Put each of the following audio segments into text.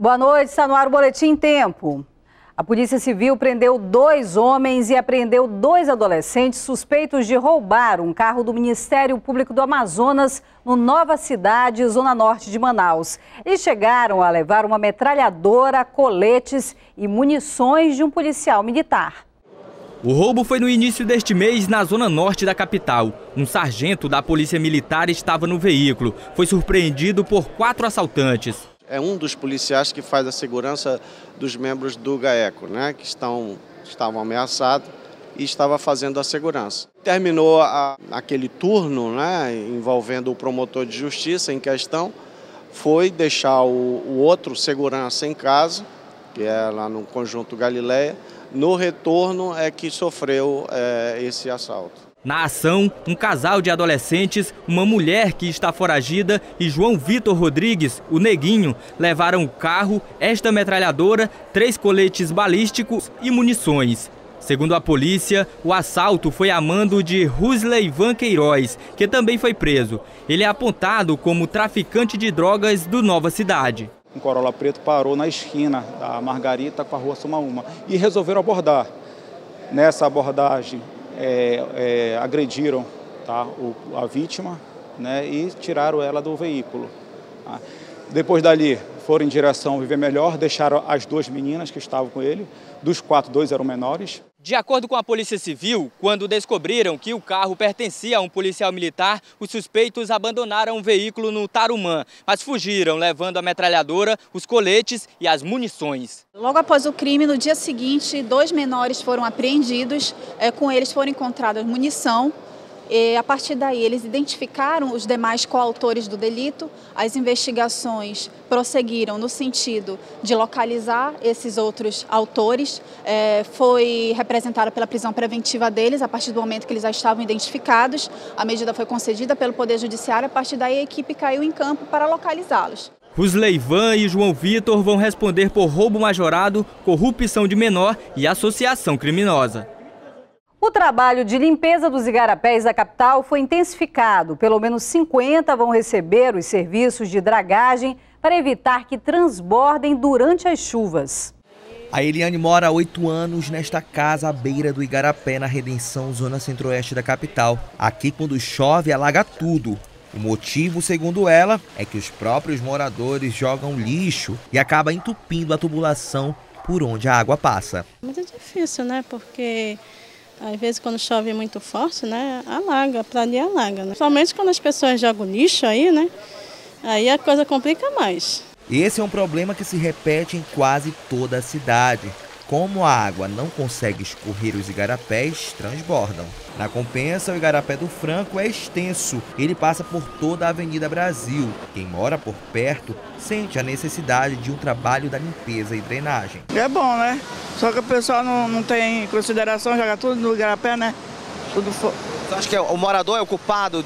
Boa noite, está no ar o Boletim Tempo. A Polícia Civil prendeu 2 homens e apreendeu 2 adolescentes suspeitos de roubar um carro do Ministério Público do Amazonas no Nova Cidade, zona norte de Manaus. Eles chegaram a levar uma metralhadora, coletes e munições de um policial militar. O roubo foi no início deste mês na zona norte da capital. Um sargento da Polícia Militar estava no veículo. Foi surpreendido por 4 assaltantes. É um dos policiais que faz a segurança dos membros do GAECO, né, que estavam ameaçados e estava fazendo a segurança. Terminou aquele turno, né, envolvendo o promotor de justiça em questão, foi deixar o outro segurança em casa, que é lá no Conjunto Galileia. No retorno é que sofreu esse assalto. Na ação, um casal de adolescentes, uma mulher que está foragida e João Vitor Rodrigues, o Neguinho, levaram o carro, esta metralhadora, 3 coletes balísticos e munições. Segundo a polícia, o assalto foi a mando de Rusley Van Queiroz, que também foi preso. Ele é apontado como traficante de drogas do Nova Cidade. Um Corolla preto parou na esquina da Margarita com a rua Sumaúma e resolveram abordar. Nessa abordagem, agrediram, tá, a vítima, né, e tiraram ela do veículo. Tá. Depois dali, foram em direção ao Viver Melhor, deixaram as 2 meninas que estavam com ele, dos 4, 2 eram menores. De acordo com a Polícia Civil, quando descobriram que o carro pertencia a um policial militar, os suspeitos abandonaram o veículo no Tarumã, mas fugiram, levando a metralhadora, os coletes e as munições. Logo após o crime, no dia seguinte, 2 menores foram apreendidos, com eles foram encontradas munição. E, a partir daí, eles identificaram os demais coautores do delito. As investigações prosseguiram no sentido de localizar esses outros autores. Foi representada pela prisão preventiva deles, a partir do momento que eles já estavam identificados. A medida foi concedida pelo Poder Judiciário, a partir daí a equipe caiu em campo para localizá-los. Rusley Van e João Vitor vão responder por roubo majorado, corrupção de menor e associação criminosa. O trabalho de limpeza dos igarapés da capital foi intensificado. Pelo menos 50 vão receber os serviços de dragagem para evitar que transbordem durante as chuvas. A Eliane mora há 8 anos nesta casa à beira do Igarapé, na Redenção, zona centro-oeste da capital. Aqui, quando chove, alaga tudo. O motivo, segundo ela, é que os próprios moradores jogam lixo e acaba entupindo a tubulação por onde a água passa. Muito difícil, né? Porque às vezes quando chove muito forte, né, alaga, para ali alaga, né? Somente quando as pessoas jogam lixo aí, né, aí a coisa complica mais. Esse é um problema que se repete em quase toda a cidade. Como a água não consegue escorrer os igarapés, transbordam. Na Compensa, o Igarapé do Franco é extenso. Ele passa por toda a Avenida Brasil. Quem mora por perto sente a necessidade de um trabalho da limpeza e drenagem. É bom, né? Só que o pessoal não tem consideração, joga tudo no Igarapé, né? Tudo Você acha que o morador é o culpado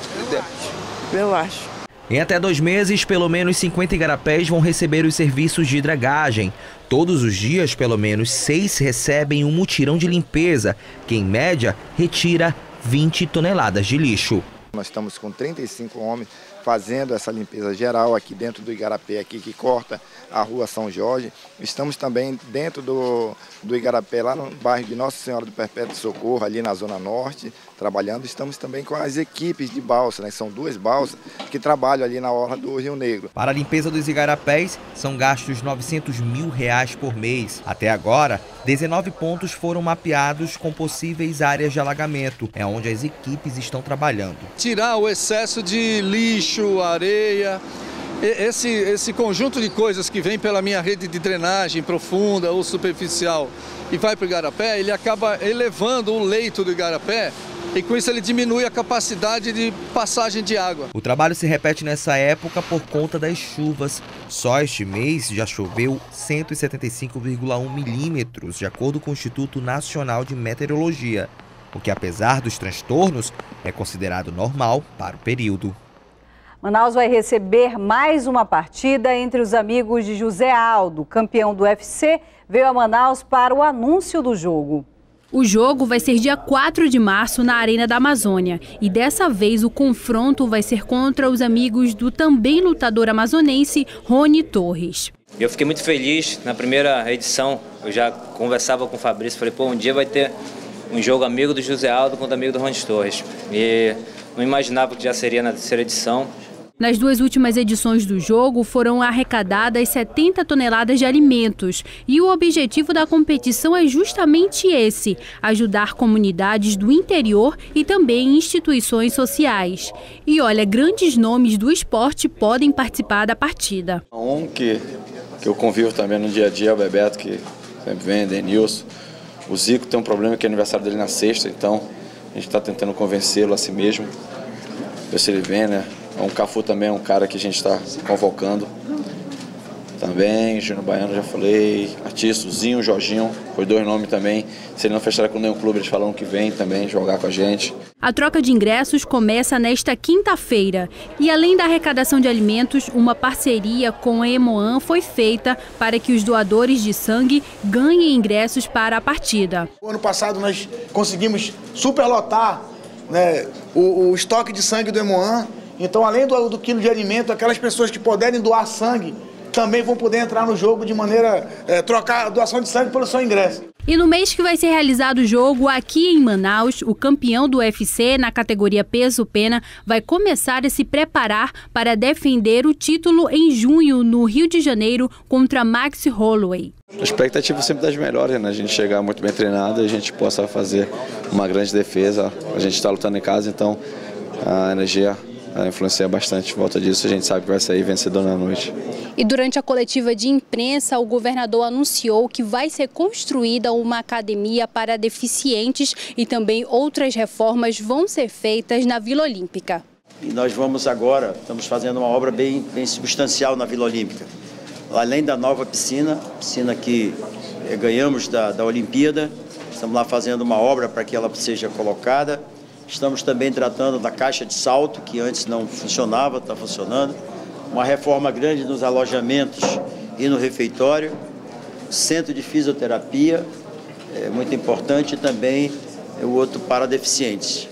Eu acho. Em até 2 meses, pelo menos 50 igarapés vão receber os serviços de dragagem. Todos os dias, pelo menos 6 recebem um mutirão de limpeza, que em média retira 20 toneladas de lixo. Nós estamos com 35 homens fazendo essa limpeza geral aqui dentro do Igarapé, aqui que corta a rua São Jorge. Estamos também dentro do Igarapé, lá no bairro de Nossa Senhora do Perpétuo Socorro, ali na Zona Norte, trabalhando. Estamos também com as equipes de balsa, né? São 2 balsas que trabalham ali na orla do Rio Negro. Para a limpeza dos igarapés, são gastos R$900 mil por mês. Até agora, 19 pontos foram mapeados com possíveis áreas de alagamento. É onde as equipes estão trabalhando. Tirar o excesso de lixo, areia, esse conjunto de coisas que vem pela minha rede de drenagem profunda ou superficial e vai para o igarapé, ele acaba elevando o leito do igarapé e com isso ele diminui a capacidade de passagem de água. O trabalho se repete nessa época por conta das chuvas. Só este mês já choveu 175,1 milímetros, de acordo com o Instituto Nacional de Meteorologia, o que, apesar dos transtornos, é considerado normal para o período. Manaus vai receber mais uma partida entre os amigos de José Aldo. Campeão do UFC, veio a Manaus para o anúncio do jogo. O jogo vai ser dia 4 de março na Arena da Amazônia e dessa vez o confronto vai ser contra os amigos do também lutador amazonense Rony Torres. Eu fiquei muito feliz na primeira edição, eu já conversava com o Fabrício, falei, pô, um dia vai ter um jogo amigo do José Aldo contra amigo do Rony Torres. E não imaginava que já seria na terceira edição. Nas 2 últimas edições do jogo foram arrecadadas 70 toneladas de alimentos e o objetivo da competição é justamente esse, ajudar comunidades do interior e também instituições sociais. E olha, grandes nomes do esporte podem participar da partida. Que eu convivo também no dia a dia, o Bebeto, que sempre vem, Denilson. O Zico tem um problema que é aniversário dele na sexta, então a gente está tentando convencê-lo a si mesmo, ver se ele vem, né? O Cafu também é um cara que a gente está convocando. Também, Júnior Baiano, já falei, Artista, Zinho, Jorginho, foi 2 nomes também. Se ele não fechar com nenhum clube, eles falaram que vem também jogar com a gente. A troca de ingressos começa nesta quinta-feira. E além da arrecadação de alimentos, uma parceria com a Hemoan foi feita para que os doadores de sangue ganhem ingressos para a partida. O ano passado nós conseguimos superlotar, né, o estoque de sangue do Hemoan. Então, além do quilo de alimento, aquelas pessoas que puderem doar sangue também vão poder entrar no jogo de maneira trocar a doação de sangue pelo seu ingresso. E no mês que vai ser realizado o jogo, aqui em Manaus, o campeão do UFC na categoria peso-pena vai começar a se preparar para defender o título em junho no Rio de Janeiro contra Max Holloway. A expectativa sempre das melhores, né? A gente chegar muito bem treinado e a gente possa fazer uma grande defesa. A gente está lutando em casa, então a energia influencia bastante. Por volta disso, a gente sabe que vai sair vencedor na noite. E durante a coletiva de imprensa, o governador anunciou que vai ser construída uma academia para deficientes e também outras reformas vão ser feitas na Vila Olímpica. E nós estamos fazendo uma obra bem substancial na Vila Olímpica. Além da nova piscina que ganhamos da Olimpíada, estamos lá fazendo uma obra para que ela seja colocada. Estamos também tratando da caixa de salto, que antes não funcionava, está funcionando. Uma reforma grande nos alojamentos e no refeitório. Centro de fisioterapia, muito importante, e também o outro para deficientes.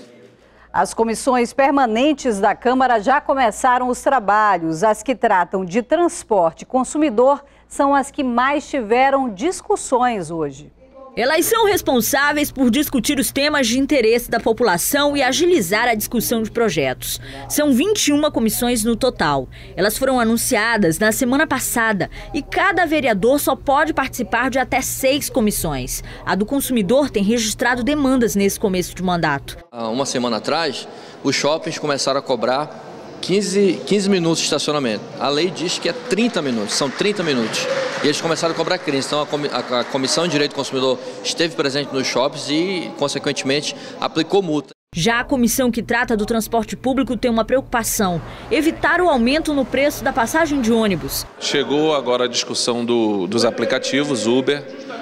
As comissões permanentes da Câmara já começaram os trabalhos. As que tratam de transporte e consumidor são as que mais tiveram discussões hoje. Elas são responsáveis por discutir os temas de interesse da população e agilizar a discussão de projetos. São 21 comissões no total. Elas foram anunciadas na semana passada e cada vereador só pode participar de até 6 comissões. A do consumidor tem registrado demandas nesse começo de mandato. Há uma semana atrás, os shoppings começaram a cobrar 15 minutos de estacionamento. A lei diz que é 30 minutos, são 30 minutos. E eles começaram a cobrar crime. Então a Comissão de Direito do Consumidor esteve presente nos shoppings e, consequentemente, aplicou multa. Já a comissão que trata do transporte público tem uma preocupação: evitar o aumento no preço da passagem de ônibus. Chegou agora a discussão dos aplicativos Uber,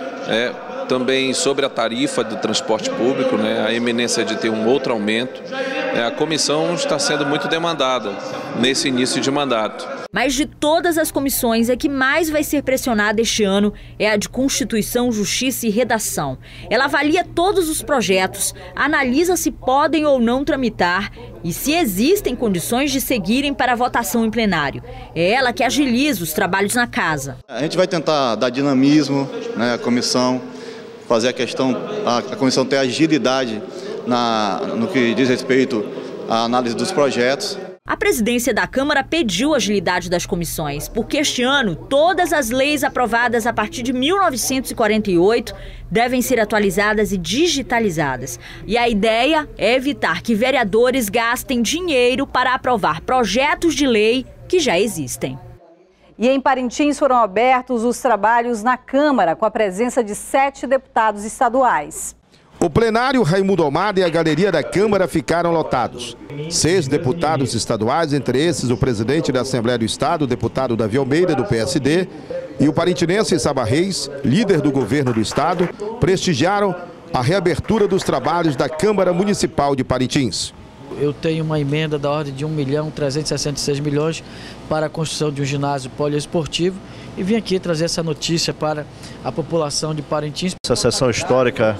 também sobre a tarifa do transporte público, a iminência de ter um outro aumento. A comissão está sendo muito demandada nesse início de mandato. Mas de todas as comissões, a que mais vai ser pressionada este ano é a de Constituição, Justiça e Redação. Ela avalia todos os projetos, analisa se podem ou não tramitar e se existem condições de seguirem para a votação em plenário. É ela que agiliza os trabalhos na casa. A gente vai tentar dar dinamismo, à comissão, fazer a comissão ter agilidade no que diz respeito à análise dos projetos. A presidência da Câmara pediu agilidade das comissões, porque este ano todas as leis aprovadas a partir de 1948 devem ser atualizadas e digitalizadas. E a ideia é evitar que vereadores gastem dinheiro para aprovar projetos de lei que já existem. E em Parintins foram abertos os trabalhos na Câmara, com a presença de 7 deputados estaduais. O plenário Raimundo Almada e a galeria da Câmara ficaram lotados. 6 deputados estaduais, entre esses o presidente da Assembleia do Estado, o deputado Davi Almeida, do PSD, e o parintinense Saba Reis, líder do governo do Estado, prestigiaram a reabertura dos trabalhos da Câmara Municipal de Parintins. Eu tenho uma emenda da ordem de 1.366.000.000 para a construção de um ginásio poliesportivo e vim aqui trazer essa notícia para a população de Parintins. Essa sessão histórica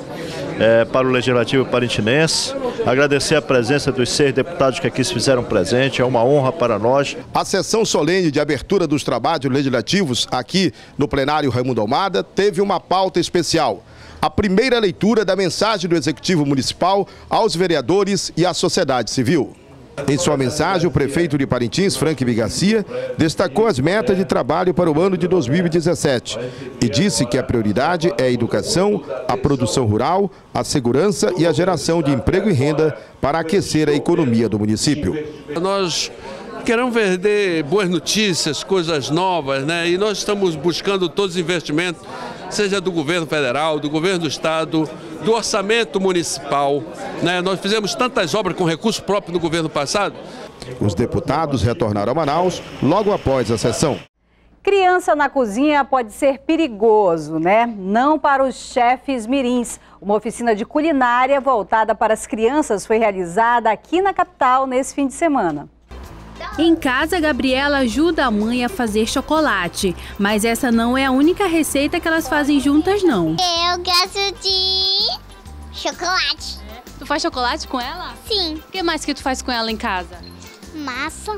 para o Legislativo Parintinense. Agradecer a presença dos 6 deputados que aqui se fizeram presente, é uma honra para nós. A sessão solene de abertura dos trabalhos legislativos aqui no plenário Raimundo Almada teve uma pauta especial. A primeira leitura da mensagem do Executivo Municipal aos vereadores e à sociedade civil. Em sua mensagem, o prefeito de Parintins, Frank Bigarcia, destacou as metas de trabalho para o ano de 2017 e disse que a prioridade é a educação, a produção rural, a segurança e a geração de emprego e renda para aquecer a economia do município. Nós queremos vender boas notícias, coisas novas, né? E nós estamos buscando todos os investimentos, seja do governo federal, do governo do estado, do orçamento municipal, né? Nós fizemos tantas obras com recurso próprio no governo passado. Os deputados retornaram a Manaus logo após a sessão. Criança na cozinha pode ser perigoso, né? Não para os chefes mirins. Uma oficina de culinária voltada para as crianças foi realizada aqui na capital nesse fim de semana. Em casa, Gabriela ajuda a mãe a fazer chocolate, mas essa não é a única receita que elas fazem juntas, não. Eu gosto de chocolate. Tu faz chocolate com ela? Sim. O que mais que tu faz com ela em casa? Massa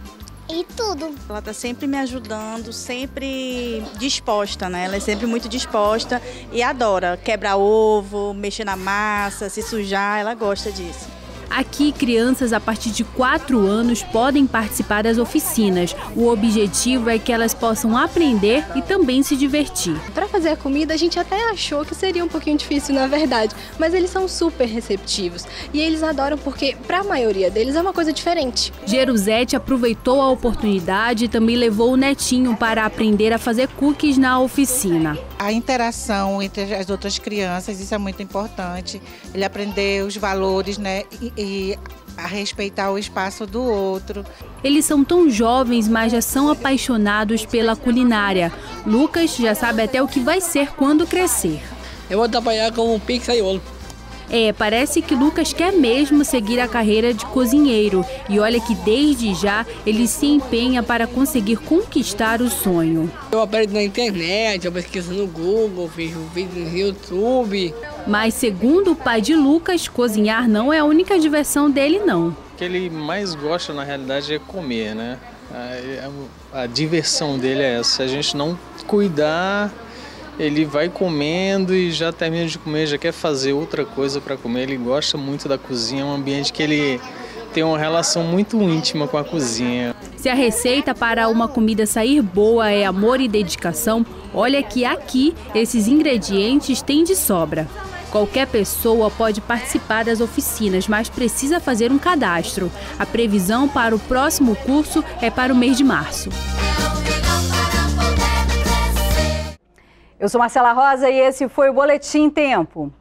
e tudo. Ela tá sempre me ajudando, sempre disposta, né? Ela é sempre muito disposta e adora quebrar ovo, mexer na massa, se sujar, ela gosta disso. Aqui, crianças a partir de 4 anos podem participar das oficinas. O objetivo é que elas possam aprender e também se divertir. Para fazer a comida, a gente até achou que seria um pouquinho difícil, na verdade, mas eles são super receptivos e eles adoram porque, para a maioria deles, é uma coisa diferente. Jerusete aproveitou a oportunidade e também levou o netinho para aprender a fazer cookies na oficina. A interação entre as outras crianças, isso é muito importante. Ele aprender os valores, né? E a respeitar o espaço do outro. Eles são tão jovens, mas já são apaixonados pela culinária. Lucas já sabe até o que vai ser quando crescer. Eu vou trabalhar como pizzaiolo. Parece que Lucas quer mesmo seguir a carreira de cozinheiro. E olha que desde já ele se empenha para conseguir conquistar o sonho. Eu aprendo na internet, eu pesquiso no Google, vejo vídeos no YouTube. Mas segundo o pai de Lucas, cozinhar não é a única diversão dele, não. O que ele mais gosta, na realidade, é comer, né? A diversão dele é essa. Se a gente não cuidar, ele vai comendo e já termina de comer, já quer fazer outra coisa para comer. Ele gosta muito da cozinha, é um ambiente que ele tem uma relação muito íntima com a cozinha. Se a receita para uma comida sair boa é amor e dedicação, olha que aqui esses ingredientes têm de sobra. Qualquer pessoa pode participar das oficinas, mas precisa fazer um cadastro. A previsão para o próximo curso é para o mês de março. Eu sou Marcela Rosa e esse foi o Boletim Tempo.